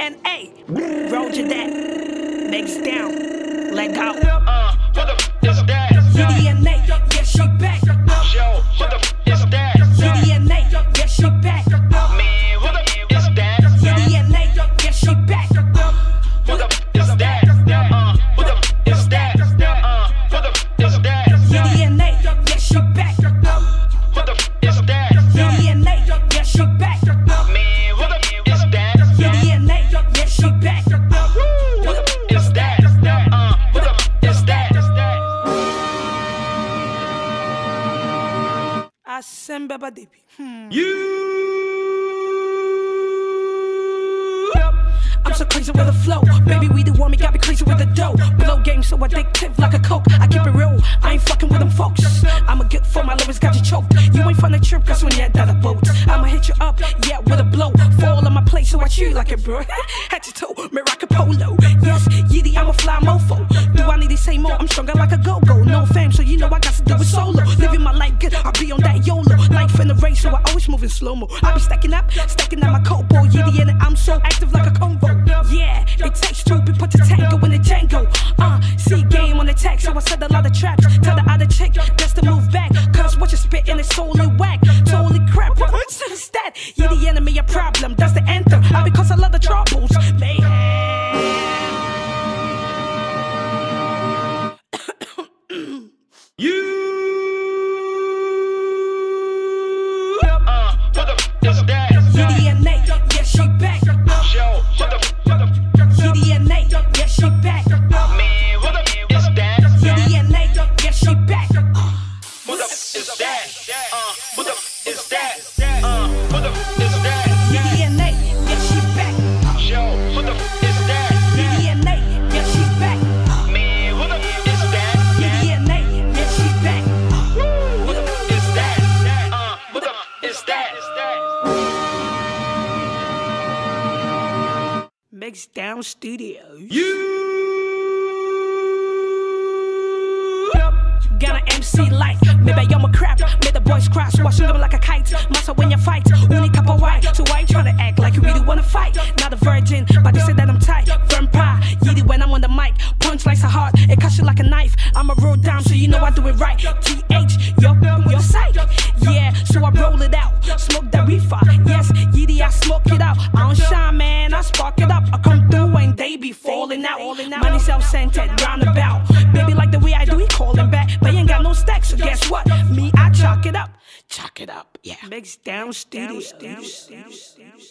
DNA. Roger that. Next down. Let go. What the is that? DNA. Yeah, she back. Yo, what the is that? DNA. Yeah, she back. Man, what the is that? DNA. Yeah, she back. What the is that? What the is that? What the is that? DNA. Yeah, she back. What the is that? DNA. Yeah, she back. Man, what the is that? DNA. Yeah, she back. What the is that? What the is that? Asembe Badibi. I'm so crazy with the flow. Baby, we the one, me got me crazy with the dough. Blow game so addictive like a coke. I keep it real, I ain't fucking with them folks. I'ma get for my lyrics, got you choked. You ain't find a trip, cause when you're at a boat. I'ma hit you up, yeah, with a blow. Fall on my plate, so I chew like it, bro. Head to toe, me rock a polo. Yes, Yiddy, I'm a fly mofo. Do I need to say more? I'm stronger like a go-go. No fame, so you know I got to do it solo. Living my life good, I be on that YOLO. Life in the race, so I always move in slow-mo. I be stacking up my coat ball. Yiddy in it, I'm so active like a convo. Yeah, it takes two to put the tango in the Django. See game on the text, so I said a lot of traps. Tell the other chick just to move back, cause what you spittin' is totally whack, totally crap. What's that? You the enemy, a problem, that's the anthem. Because I love the troubles, mayhem. What the is that? DNA, yeah, she back. Yo, what the DNA, yeah, she back. man, what the is that? DNA, yeah, she back. What the is that? What the is that? What the is that? DNA, yeah, she back. Yo, what the is that? DNA, yeah, she back. Man, what the is that? DNA, yeah, she back. What the is that? What the is that? Mix Down Studios. Got an MC light, maybe I'm a crap. Made the boys cry, so I swing them like a kite. Massa when you fight, only cup of white. So I ain't tryna act like you really wanna fight. Not a virgin, but they say that I'm tight. Vampire, Yiddy when I'm on the mic. Punch like a heart, it cuts you like a knife. I'm a real dime, so you know I do it right. TH, your sight. Yeah, so I roll it out. Smoke that reefer. Yes, Yiddy, I smoke it out. I don't shine, man, I spark it up. I come through and they be falling out. Money self-centered, roundabout. Baby, like the way I do, he calling back. But you ain't got no stacks, so guess what? Me, I chalk it up, yeah. Mix Down Studios.